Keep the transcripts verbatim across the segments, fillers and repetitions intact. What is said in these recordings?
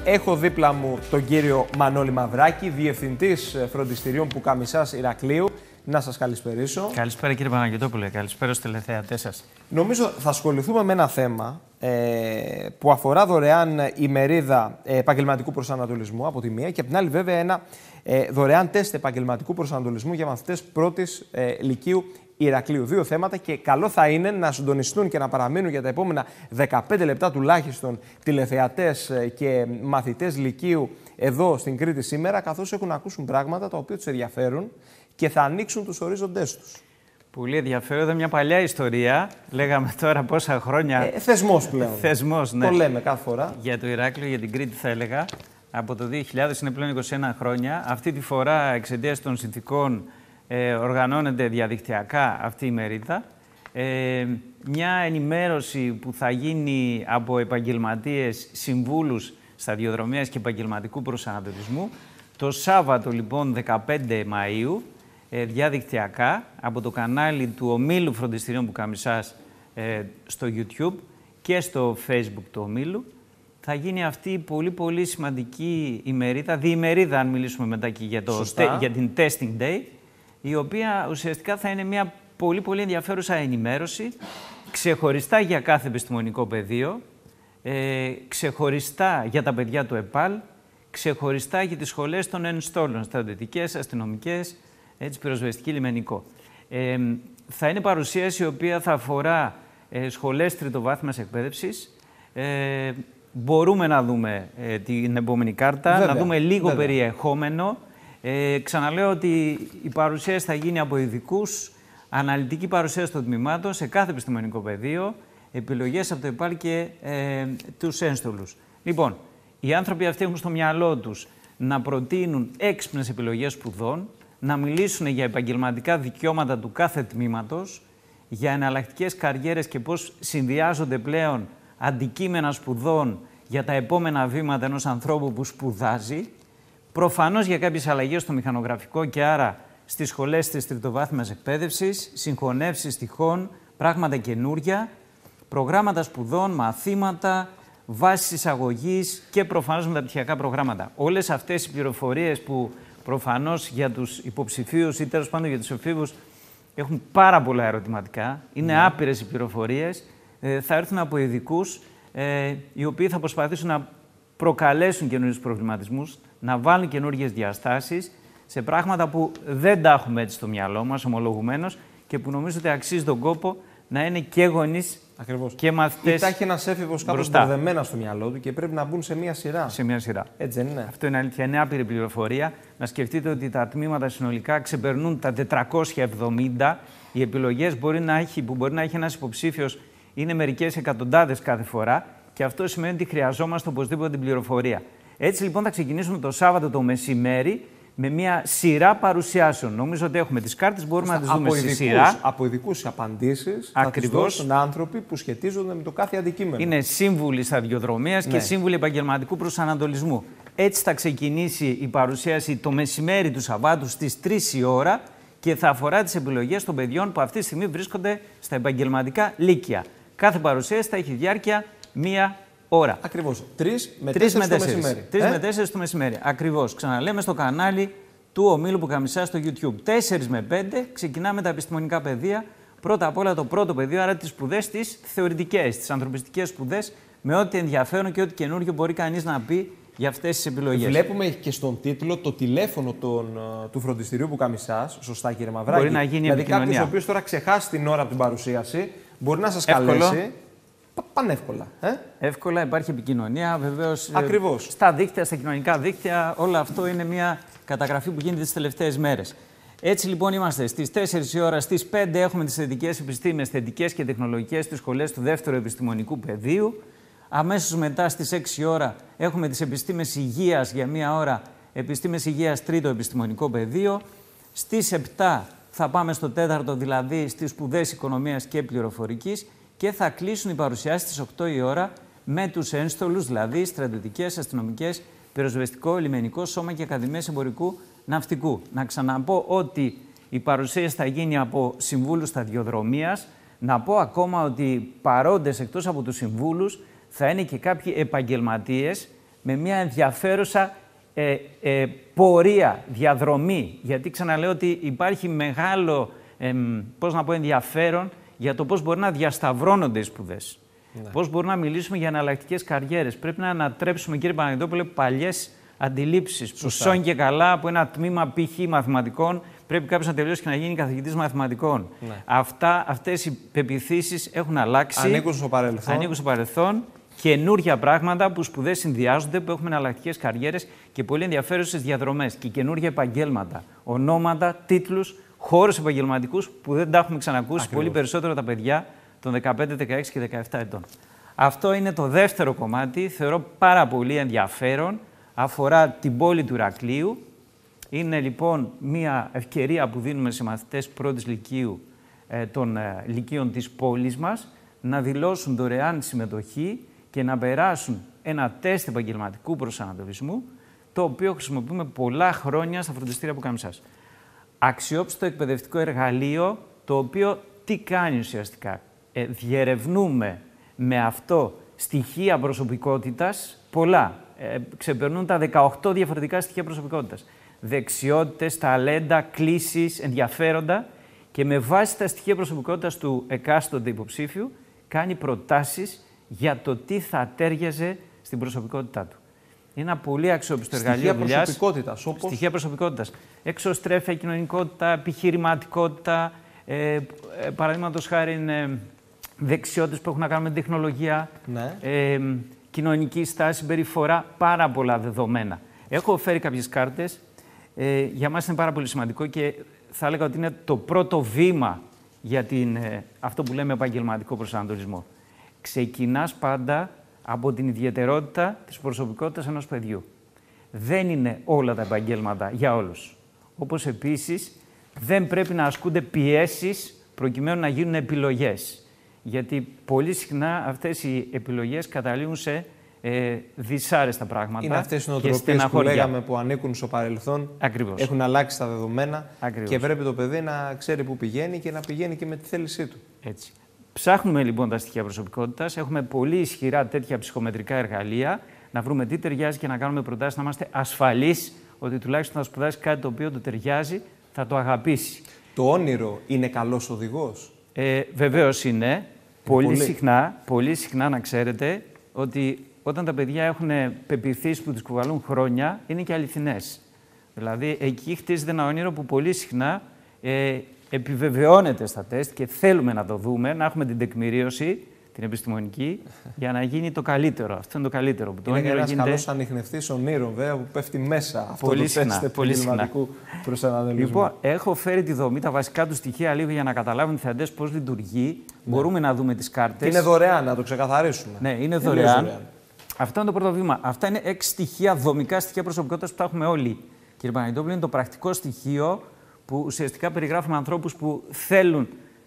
Έχω δίπλα μου τον κύριο Μανώλη Μαυράκη, διευθυντής φροντιστηρίων Πουκαμισάς Ηρακλείου. Να σας καλησπερίσω. Καλησπέρα κύριε Παναγιωτόπουλε, καλησπέρα στους τηλεθεατές σας. Νομίζω θα ασχοληθούμε με ένα θέμα ε, που αφορά δωρεάν ημερίδα ε, επαγγελματικού προσανατολισμού από τη μία και από την άλλη βέβαια ένα ε, δωρεάν τεστ επαγγελματικού προσανατολισμού για μαθητές πρώτης ε, λυκείου Ηρακλείου. Δύο θέματα και καλό θα είναι να συντονιστούν και να παραμείνουν για τα επόμενα δεκαπέντε λεπτά τουλάχιστον τηλεθεατές και μαθητές λυκείου εδώ στην Κρήτη σήμερα, καθώς έχουν να ακούσουν πράγματα τα οποία τους ενδιαφέρουν και θα ανοίξουν τους ορίζοντές τους. Πολύ ενδιαφέρον, μια παλιά ιστορία. Λέγαμε τώρα πόσα χρόνια. Ε, θεσμός πλέον. Θεσμός, ναι. Το λέμε κάθε φορά. Για το Ηράκλειο, για την Κρήτη θα έλεγα. Από το δύο χιλιάδες είναι πλέον είκοσι ένα χρόνια. Αυτή τη φορά, εξαιτίας των συνθηκών, ε, οργανώνεται διαδικτυακά αυτή η μερίδα. Ε, μια ενημέρωση που θα γίνει από επαγγελματίες συμβούλους σταδιοδρομίας και επαγγελματικού προσανατολισμού. Το Σάββατο, λοιπόν, δεκαπέντε Μαΐου, ε, διαδικτυακά, από το κανάλι του Ομίλου Φροντιστηρίων Πουκαμισάς ε, στο YouTube και στο Facebook του Ομίλου, θα γίνει αυτή η πολύ πολύ σημαντική ημερίδα, διημερίδα αν μιλήσουμε μετά και για, το, για την Testing Day, η οποία ουσιαστικά θα είναι μια πολύ πολύ ενδιαφέρουσα ενημέρωση, ξεχωριστά για κάθε επιστημονικό πεδίο, ε, ξεχωριστά για τα παιδιά του ΕΠΑΛ, ξεχωριστά για τις σχολές των ενστόλων, στρατιωτικές, αστυνομικές, έτσι, πυροσβεστική, λιμενικό. Ε, θα είναι παρουσίαση η οποία θα αφορά ε, σχολές τριτοβάθμιας εκπαίδευσης. Ε, μπορούμε να δούμε ε, την επόμενη κάρτα, βέβαια, να δούμε λίγο βέβαια. περιεχόμενο. Ε, ξαναλέω ότι η παρουσίαση θα γίνει από ειδικούς, αναλυτική παρουσίαση των τμήματων σε κάθε επιστημονικό πεδίο, επιλογές από το ΕΠΑΛ και ε, τους ένστολους. Λοιπόν, οι άνθρωποι αυτοί έχουν στο μυαλό τους να προτείνουν έξυπνες επιλογές σπουδών, να μιλήσουν για επαγγελματικά δικαιώματα του κάθε τμήματος, για εναλλακτικές καριέρες και πώς συνδυάζονται πλέον αντικείμενα σπουδών για τα επόμενα βήματα ενός ανθρώπου που σπουδάζει, προφανώς για κάποιες αλλαγές στο μηχανογραφικό και άρα στις σχολές της τριτοβάθμιας εκπαίδευσης, συγχωνεύσεις τυχών, πράγματα καινούρια, προγράμματα σπουδών, μαθήματα, βάσεις εισαγωγής και προφανώς μεταπτυχιακά προγράμματα. Όλες αυτές οι πληροφορίες που προφανώς για τους υποψηφίους ή τέλος πάντων για τους εφήβους έχουν πάρα πολλά ερωτηματικά, είναι mm. άπειρες οι πληροφορίες, ε, θα έρθουν από ειδικούς ε, οι οποίοι θα προσπαθήσουν να προκαλέσουν καινούριους προβληματισμούς, να βάλουν καινούργιες διαστάσεις σε πράγματα που δεν τα έχουμε έτσι στο μυαλό μας, ομολογουμένως, και που νομίζω ότι αξίζει τον κόπο να είναι και γονείς Ακριβώς. και μαθητές. Ή τα έχει ένας έφηβος κάπως μπερδεμένα στο μυαλό του και πρέπει να μπουν σε μία σειρά. Σε μία σειρά. Έτσι δεν είναι? Αυτό είναι αλήθεια. Είναι άπειρη πληροφορία. Να σκεφτείτε ότι τα τμήματα συνολικά ξεπερνούν τα τετρακόσια εβδομήντα. Οι επιλογές μπορεί να έχει, που μπορεί να έχει ένας υποψήφιος είναι μερικές εκατοντάδες κάθε φορά. Και αυτό σημαίνει ότι χρειαζόμαστε οπωσδήποτε την πληροφορία. Έτσι λοιπόν θα ξεκινήσουμε το Σάββατο το μεσημέρι με μια σειρά παρουσιάσεων. Νομίζω ότι έχουμε τις κάρτες, μπορούμε Φωστά, να τις δούμε στη σειρά. Από ειδικούς απαντήσεις θα τις δώσουν άνθρωποι που σχετίζονται με το κάθε αντικείμενο. Είναι σύμβουλοι σταδιοδρομίας ναι. και σύμβουλοι επαγγελματικού προσανατολισμού. Έτσι θα ξεκινήσει η παρουσίαση το μεσημέρι του Σαββάτου στις τρεις η ώρα και θα αφορά τις επιλογές των παιδιών που αυτή τη στιγμή βρίσκονται στα επαγγελματικά λύκεια. Κάθε παρουσίαση θα έχει διάρκεια μία ώρα. Ακριβώς. Τρεις με τέσσερις το μεσημέρι. Τρεις με τέσσερις το μεσημέρι. Ακριβώς. Ξαναλέμε στο κανάλι του Ομίλου Πουκαμισάς στο YouTube. Τέσσερις με πέντε ξεκινάμε τα επιστημονικά πεδία. Πρώτα απ' όλα το πρώτο πεδίο, άρα τις σπουδές τις θεωρητικές, τις ανθρωπιστικές σπουδές, με ό,τι ενδιαφέρον και ό,τι καινούργιο μπορεί κανείς να πει για αυτές τις επιλογές. Βλέπουμε και στον τίτλο το τηλέφωνο των, του φροντιστηρίου Πουκαμισάς. Σωστά, κύριε Μαυράκη? Μπορεί να γίνει δηλαδή, επικοινωνία. κάποιος ο οποίος τώρα ξεχάσει την ώρα από την παρουσίαση μπορεί να σας Εύκολο. καλέσει. Πανεύκολα. Ε? Εύκολα, υπάρχει επικοινωνία, βεβαίως. Ακριβώς. Στα δίκτυα, στα κοινωνικά δίκτυα, όλο αυτό είναι μια καταγραφή που γίνεται τις τελευταίες μέρες. Έτσι λοιπόν είμαστε στις τέσσερις η ώρα, στις πέντε έχουμε τις θετικές επιστήμες, θετικές και τεχνολογικές στις σχολές του δεύτερου επιστημονικού πεδίου. Αμέσως μετά στις έξι η ώρα έχουμε τις επιστήμες υγείας για μία ώρα, επιστήμες υγείας τρίτο επιστημονικό πεδίο. Στις επτά θα πάμε στο τέταρτο, δηλαδή στις σπουδές οικονομίας και πληροφορικής. Και θα κλείσουν οι παρουσιάσεις στις οκτώ η ώρα με τους ένστολους, δηλαδή στρατιωτικές, αστυνομικές, πυροσβεστικό, λιμενικό, σώμα και ακαδημίες εμπορικού ναυτικού. Να ξαναπώ ότι η παρουσίαση θα γίνει από συμβούλους σταδιοδρομίας. Να πω ακόμα ότι παρόντες εκτός από τους συμβούλους θα είναι και κάποιοι επαγγελματίες με μια ενδιαφέρουσα ε, ε, πορεία, διαδρομή. Γιατί ξαναλέω ότι υπάρχει μεγάλο, ε, πώς να πω, ενδιαφέρον για το πώς μπορεί να διασταυρώνονται οι σπουδές. Ναι. Πώς μπορούμε να μιλήσουμε για εναλλακτικές καριέρες. Πρέπει να ανατρέψουμε, κύριε Παναγιωτόπουλε, παλιές αντιλήψεις. Που σώνει και καλά από ένα τμήμα π.χ. μαθηματικών πρέπει κάποιος να τελειώσει και να γίνει καθηγητής μαθηματικών. Ναι. Αυτά, αυτές οι πεποιθήσεις έχουν αλλάξει. Ανήκουν στο παρελθόν. Ανήκουν στο παρελθόν. Καινούργια πράγματα που σπουδές συνδυάζονται, που έχουμε εναλλακτικές καριέρες και πολύ ενδιαφέρουσες διαδρομές και καινούργια επαγγέλματα. Ονόματα, τίτλους, χώρους επαγγελματικούς που δεν τα έχουμε ξανακούσει. Ακριβώς. Πολύ περισσότερο τα παιδιά των δεκαπέντε, δεκαέξι και δεκαεπτά ετών. Αυτό είναι το δεύτερο κομμάτι. Θεωρώ πάρα πολύ ενδιαφέρον. Αφορά την πόλη του Ηρακλείου. Είναι λοιπόν μια ευκαιρία που δίνουμε σε μαθητές πρώτης λυκείου ε, των ε, λυκείων της πόλης μας να δηλώσουν δωρεάν συμμετοχή και να περάσουν ένα τεστ επαγγελματικού προσανατολισμού, το οποίο χρησιμοποιούμε πολλά χρόνια στα φροντιστήρια που κάνουμε σας. Αξιόπιστο εκπαιδευτικό εργαλείο, το οποίο τι κάνει ουσιαστικά. Ε, διερευνούμε με αυτό στοιχεία προσωπικότητας πολλά. Ε, ξεπερνούν τα δεκαοκτώ διαφορετικά στοιχεία προσωπικότητας. Δεξιότητες, ταλέντα, κλίσεις, ενδιαφέροντα και με βάση τα στοιχεία προσωπικότητας του εκάστοτε υποψήφιου κάνει προτάσεις για το τι θα τέριαζε στην προσωπικότητά του. Είναι ένα πολύ αξιόπιστο εργαλείο δουλειάς. Στοιχεία προσωπικότητας, όπως... Στοιχεία προσωπικότητας. Εξωστρέφεια, κοινωνικότητα, επιχειρηματικότητα, ε, ε, παραδείγματος χάρη είναι δεξιότητες που έχουν να κάνουν με τεχνολογία, ναι. ε, κοινωνική στάση, συμπεριφορά, πάρα πολλά δεδομένα. Έχω φέρει κάποιες κάρτες. Ε, για μας είναι πάρα πολύ σημαντικό και θα έλεγα ότι είναι το πρώτο βήμα για την, ε, αυτό που λέμε επαγγελματικό προσανατολισμό. Ξεκινάς πάντα από την ιδιαιτερότητα της προσωπικότητας ενός παιδιού. Δεν είναι όλα τα επαγγέλματα για όλους. Όπως επίσης δεν πρέπει να ασκούνται πιέσεις προκειμένου να γίνουν επιλογές. Γιατί πολύ συχνά αυτές οι επιλογές καταλήγουν σε ε, δυσάρεστα πράγματα. Είναι αυτές οι νοοτροπίες που λέγαμε που ανήκουν στο παρελθόν. Ακριβώς. Έχουν αλλάξει τα δεδομένα. Ακριβώς. Και πρέπει το παιδί να ξέρει πού πηγαίνει και να πηγαίνει και με τη θέλησή του. Έτσι. Ψάχνουμε λοιπόν τα στοιχεία προσωπικότητας. Έχουμε πολύ ισχυρά τέτοια ψυχομετρικά εργαλεία. Να βρούμε τι ταιριάζει και να κάνουμε προτάσεις, να είμαστε ασφαλείς ότι τουλάχιστον θα σπουδάσει κάτι το οποίο του ταιριάζει, θα το αγαπήσει. Το όνειρο είναι καλός οδηγός. Ε, βεβαίως είναι. Πολύ, πολύ. Συχνά, πολύ συχνά να ξέρετε ότι όταν τα παιδιά έχουν πεποιθήσεις που τους κουβαλούν χρόνια, είναι και αληθινές. Δηλαδή, εκεί χτίζεται ένα όνειρο που πολύ συχνά ε, επιβεβαιώνεται στα τεστ και θέλουμε να το δούμε, να έχουμε την τεκμηρίωση, την επιστημονική, για να γίνει το καλύτερο. Αυτό είναι το καλύτερο. Που το είναι ένας γίνεται... καλός ανιχνευτής ονείρων, βέβαια, που πέφτει μέσα αυτό πολύ το συχνά, τεστ επαγγελματικού προσανατολισμού. Λοιπόν, έχω φέρει τη δομή, τα βασικά του στοιχεία λίγο για να καταλάβουν οι θεατές πώς λειτουργεί. Ναι. Μπορούμε να δούμε τις κάρτες. Είναι δωρεάν, να το ξεκαθαρίσουμε. Ναι, είναι δωρεάν. δωρεάν. Αυτό είναι το πρώτο βήμα. Αυτά είναι έξι στοιχεία, δομικά στοιχεία προσωπικότητας που τα έχουμε όλοι. Κύριε Παναγιωτόπουλε, είναι το πρακτικό στοιχείο που ουσιαστικά περιγράφουμε ανθρώπους που θέλουν,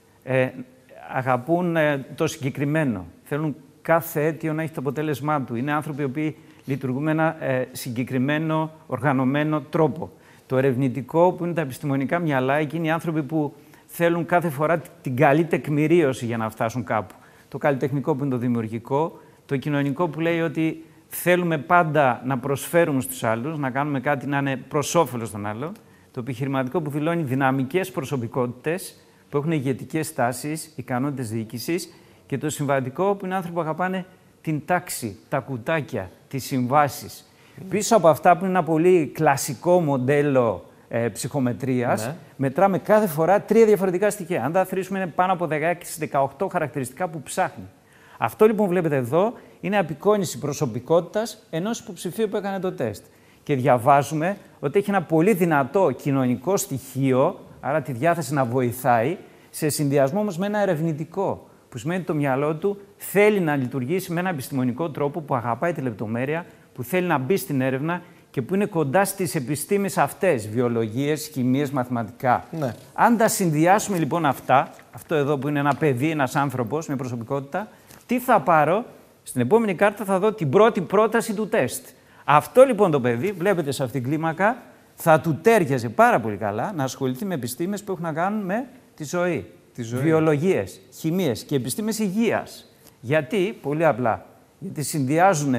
ε, αγαπούν ε, το συγκεκριμένο. Θέλουν κάθε αίτιο να έχει το αποτέλεσμά του. Είναι άνθρωποι οι οποίοι λειτουργούν με ένα ε, συγκεκριμένο, οργανωμένο τρόπο. Το ερευνητικό, που είναι τα επιστημονικά μυαλά, εκείνοι οι άνθρωποι που θέλουν κάθε φορά την καλή τεκμηρίωση για να φτάσουν κάπου. Το καλλιτεχνικό, που είναι το δημιουργικό. Το κοινωνικό, που λέει ότι θέλουμε πάντα να προσφέρουμε στους άλλους, να κάνουμε κάτι να είναι προς όφελος των άλλων. Το επιχειρηματικό, που δηλώνει δυναμικές προσωπικότητες που έχουν ηγετικές τάσεις, ικανότητες διοίκησης. Και το συμβατικό, που είναι άνθρωποι που αγαπάνε την τάξη, τα κουτάκια, τις συμβάσεις. Mm. Πίσω από αυτά, που είναι ένα πολύ κλασικό μοντέλο ε, ψυχομετρίας, ναι. μετράμε κάθε φορά τρία διαφορετικά στοιχεία. Αν τα θρήσουμε, είναι πάνω από δεκαέξι δεκαοκτώ χαρακτηριστικά που ψάχνει. Αυτό λοιπόν που βλέπετε εδώ είναι απεικόνιση προσωπικότητας ενός υποψηφίου που έκανε το τεστ. Και διαβάζουμε ότι έχει ένα πολύ δυνατό κοινωνικό στοιχείο, άρα τη διάθεση να βοηθάει, σε συνδυασμό όμως με ένα ερευνητικό. Που σημαίνει ότι το μυαλό του θέλει να λειτουργήσει με ένα επιστημονικό τρόπο, που αγαπάει τη λεπτομέρεια, που θέλει να μπει στην έρευνα και που είναι κοντά στις επιστήμες αυτές, βιολογίες, χημίες, μαθηματικά. Ναι. Αν τα συνδυάσουμε λοιπόν αυτά, αυτό εδώ που είναι ένα παιδί, ένας άνθρωπος με προσωπικότητα, τι θα πάρω? Στην επόμενη κάρτα θα δω την πρώτη πρόταση του τεστ. Αυτό λοιπόν το παιδί, βλέπετε σε αυτήν την κλίμακα, θα του τέριαζε πάρα πολύ καλά να ασχοληθεί με επιστήμες που έχουν να κάνουν με τη ζωή. Τη ζωή. Βιολογίες, χημίες και επιστήμες υγείας. Γιατί? Πολύ απλά. Γιατί συνδυάζουν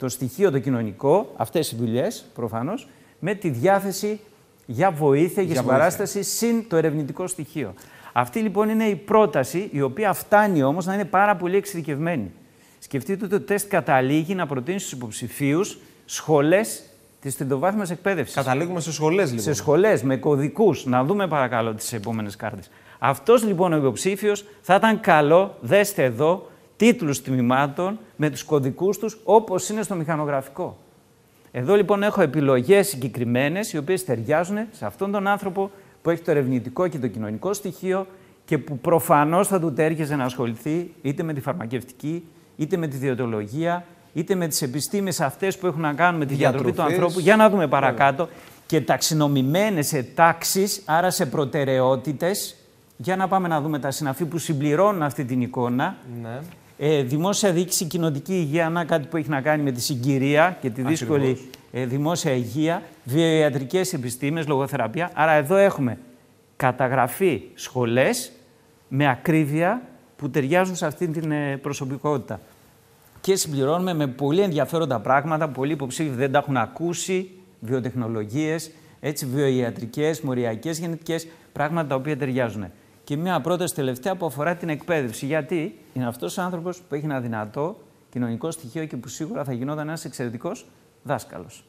το στοιχείο το κοινωνικό, αυτές οι δουλειές προφανώς, με τη διάθεση για βοήθεια, για, για συμπαράσταση, συν το ερευνητικό στοιχείο. Αυτή λοιπόν είναι η πρόταση, η οποία φτάνει όμως να είναι πάρα πολύ εξειδικευμένη. Σκεφτείτε ότι το τεστ καταλήγει να προτείνει στους υποψηφίους σχολές της τριτοβάθμιας εκπαίδευσης. Καταλήγουμε σε σχολές λοιπόν. Σε σχολές, με κωδικούς. Να δούμε παρακαλώ τις επόμενες κάρτες. Αυτός λοιπόν ο υποψήφιος θα ήταν καλό, δέστε εδώ, τίτλους τμήματων με τους κωδικούς τους όπως είναι στο μηχανογραφικό. Εδώ λοιπόν έχω επιλογές συγκεκριμένες οι οποίες ταιριάζουν σε αυτόν τον άνθρωπο που έχει το ερευνητικό και το κοινωνικό στοιχείο και που προφανώς θα του τέριαζε να ασχοληθεί είτε με τη φαρμακευτική, είτε με τη διαιτολογία, είτε με τις επιστήμες αυτές που έχουν να κάνουν με τη διατροφή του ανθρώπου. Για να δούμε παρακάτω. Και ταξινομημένες σε τάξεις, άρα σε προτεραιότητες. Για να πάμε να δούμε τα συναφή που συμπληρώνουν αυτή την εικόνα. Ναι. Ε, δημόσια διοίκηση, κοινωνική υγεία, να κάτι που έχει να κάνει με τη συγκυρία και τη δύσκολη ε, δημόσια υγεία, βιοιατρικές επιστήμες, λογοθεραπεία. Άρα εδώ έχουμε καταγραφή σχολές με ακρίβεια που ταιριάζουν σε αυτή την ε, προσωπικότητα. Και συμπληρώνουμε με πολύ ενδιαφέροντα πράγματα, πολλοί υποψήφοι δεν τα έχουν ακούσει, βιοτεχνολογίες, έτσι, βιοιατρικές, μοριακές, γενετικές, πράγματα τα οποία ταιριάζουν. Και μια πρόταση τελευταία που αφορά την εκπαίδευση. Γιατί είναι αυτός ο άνθρωπος που έχει ένα δυνατό κοινωνικό στοιχείο και που σίγουρα θα γινόταν ένας εξαιρετικός δάσκαλος.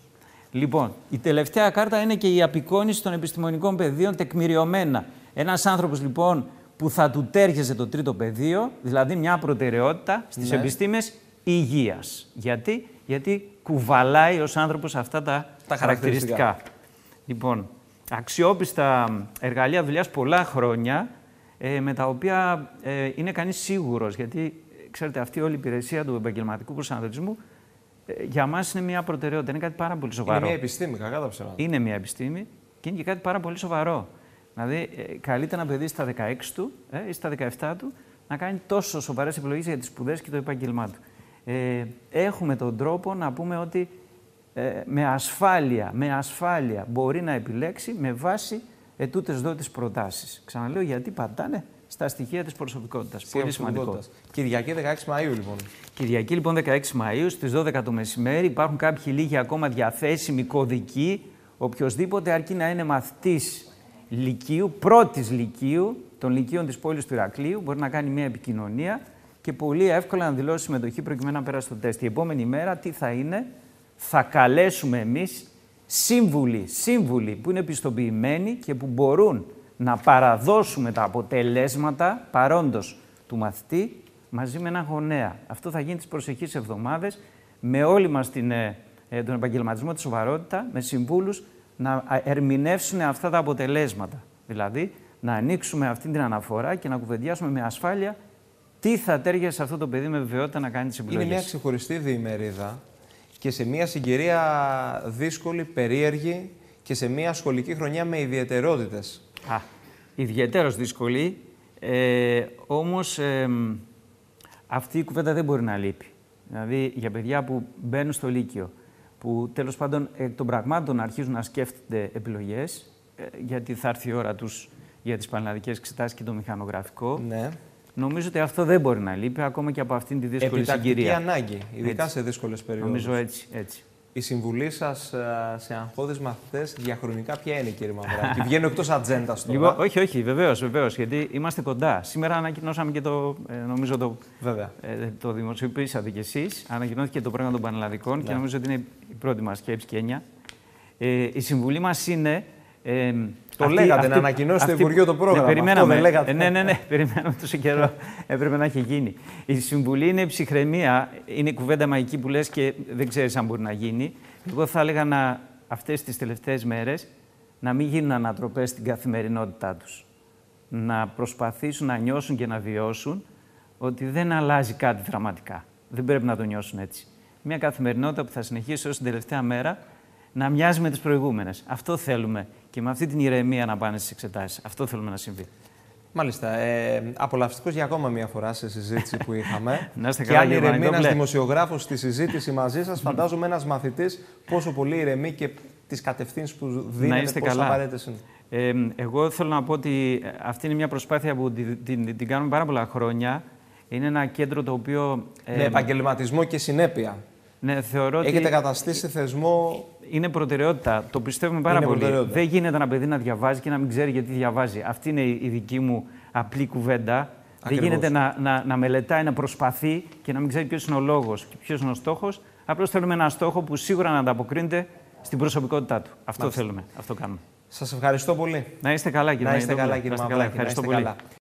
Λοιπόν, η τελευταία κάρτα είναι και η απεικόνιση των επιστημονικών πεδίων τεκμηριωμένα. Ένας άνθρωπος λοιπόν που θα του τέριαζε το τρίτο πεδίο, δηλαδή μια προτεραιότητα στις ναι. επιστήμες υγείας. Γιατί? Γιατί κουβαλάει ως άνθρωπος αυτά τα, τα χαρακτηριστικά. χαρακτηριστικά. Λοιπόν, αξιόπιστα εργαλεία δουλειάς πολλά χρόνια, ε, με τα οποία ε, είναι κανείς σίγουρος, γιατί ξέρετε αυτή όλη η υπηρεσία του επαγγελματικού προσανατολισμού ε, για μας είναι μια προτεραιότητα, είναι κάτι πάρα πολύ σοβαρό. Είναι μια επιστήμη, κακά τα ψέματα. Είναι μια επιστήμη και είναι και κάτι πάρα πολύ σοβαρό. Δηλαδή, ε, καλείται ένα παιδί στα δεκαέξι του ε, ή στα δεκαεπτά του να κάνει τόσο σοβαρές επιλογές για τις σπουδές και το επάγγελμά του. Ε, έχουμε τον τρόπο να πούμε ότι ε, με, ασφάλεια, με ασφάλεια μπορεί να επιλέξει με βάση ετούτες εδώ τις προτάσεις. Ξαναλέω γιατί πατάνε στα στοιχεία της προσωπικότητας. Πολύ σημαντικό. Κυριακή δεκαέξι Μαΐου λοιπόν. Κυριακή λοιπόν δεκαέξι Μαΐου στις δώδεκα το μεσημέρι υπάρχουν κάποιοι λίγοι ακόμα διαθέσιμοι κωδικοί. Οποιοσδήποτε αρκεί να είναι μαθητής λυκείου, πρώτης λυκείου, των λυκείων της πόλης του Ηρακλείου, μπορεί να κάνει μια επικοινωνία και πολύ εύκολα να δηλώσει συμμετοχή προκειμένου να περάσει το τεστ. Η επόμενη μέρα τι θα είναι, θα καλέσουμε εμείς σύμβουλοι, σύμβουλοι που είναι πιστοποιημένοι και που μπορούν να παραδώσουμε τα αποτελέσματα παρόντος του μαθητή μαζί με έναν γονέα. Αυτό θα γίνει τις προσεχείς εβδομάδες με όλη μας την, ε, τον επαγγελματισμό, τη σοβαρότητα, με συμβούλους να ερμηνεύσουν αυτά τα αποτελέσματα. Δηλαδή, να ανοίξουμε αυτή την αναφορά και να κουβεντιάσουμε με ασφάλεια τι θα τέριαζε σε αυτό το παιδί με βεβαιότητα να κάνει τις επιλογές. Είναι μια ξεχωριστή διημερίδα και σε μια συγκυρία δύσκολη, περίεργη και σε μια σχολική χρονιά με ιδιαιτερότητες. Α, ιδιαίτερος δύσκολη, ε, όμως ε, αυτή η κουβέντα δεν μπορεί να λείπει. Δηλαδή, για παιδιά που μπαίνουν στο Λύκειο, που τέλος πάντων εκ των πραγμάτων αρχίζουν να σκέφτονται επιλογές, ε, γιατί θα έρθει η ώρα τους για τις πανελλαδικές εξετάσεις και το μηχανογραφικό. Ναι. Νομίζω ότι αυτό δεν μπορεί να λείπει ακόμα και από αυτήν τη δύσκολη συγκυρία. Επιτακτική ανάγκη, ειδικά έτσι, σε δύσκολες περιόδους. Νομίζω έτσι, έτσι. Η συμβουλή σας σε αγχώδεις μαθητές διαχρονικά ποια είναι, κύριε Μαυράκη? Βγαίνω εκτός ατζέντας τώρα. Λοιπόν, όχι, όχι, βεβαίως, βεβαίως, γιατί είμαστε κοντά. Σήμερα ανακοινώσαμε και το, ε, νομίζω το, ε, το δημοσιοποιήσατε κι εσείς. Ανακοινώθηκε το πρόγραμμα των πανελλαδικών ναι. και νομίζω ότι είναι η πρώτη μας σκέψη και έννοια. Ε, η συμβουλή μας είναι... Ε, το αυτή, λέγατε αυτή, να ανακοινώσετε το Υπουργείο το πρόγραμμα. Ναι, περιμέναμε. Αυτό δεν ε, ναι, ναι, ναι, περιμέναμε τόσο καιρό. Έπρεπε να έχει γίνει. Η συμβουλή είναι η ψυχραιμία. Είναι η κουβέντα μαγική που λες και δεν ξέρεις αν μπορεί να γίνει. Εγώ θα έλεγα να, αυτές τις τελευταίες μέρες να μην γίνουν ανατροπές στην καθημερινότητά τους. Να προσπαθήσουν να νιώσουν και να βιώσουν ότι δεν αλλάζει κάτι δραματικά. Δεν πρέπει να το νιώσουν έτσι. Μια καθημερινότητα που θα συνεχίσει ως την τελευταία μέρα να μοιάζει με τις προηγούμενες. Αυτό θέλουμε. Και με αυτή την ηρεμία να πάνε στις εξετάσεις. Αυτό θέλουμε να συμβεί. Μάλιστα. Ε, απολαυστικός για ακόμα μια φορά σε συζήτηση που είχαμε. Να είστε και καλά, αν ηρεμεί ένας δημοσιογράφος στη συζήτηση μαζί σας, φαντάζομαι ένας μαθητής πόσο πολύ ηρεμεί και τις κατευθύνσεις που δίνετε, πόσο απαραίτητες είναι. Ε, εγώ θέλω να πω ότι αυτή είναι μια προσπάθεια που την, την, την κάνουμε πάρα πολλά χρόνια. Είναι ένα κέντρο το οποίο... Ε, με επαγγελματισμό και συνέπεια. Ναι, θεωρώ Έχετε ότι καταστήσει θεσμό. είναι προτεραιότητα. Το πιστεύουμε πάρα Είναι πολύ. Δεν γίνεται ένα παιδί να διαβάζει και να μην ξέρει γιατί διαβάζει. Αυτή είναι η δική μου απλή κουβέντα. Ακριβώς. Δεν γίνεται να, να, να μελετάει, να προσπαθεί και να μην ξέρει ποιος είναι ο λόγος και ποιος είναι ο στόχος. Απλώς θέλουμε ένα στόχο που σίγουρα να ανταποκρίνεται στην προσωπικότητά του. Αυτό Μάλιστα. θέλουμε. Αυτό κάνουμε. Σας ευχαριστώ πολύ. Να είστε καλά, κύριε Να είστε καλά, κύριε Μαυράκη. Ευχαριστώ πολύ. Καλά.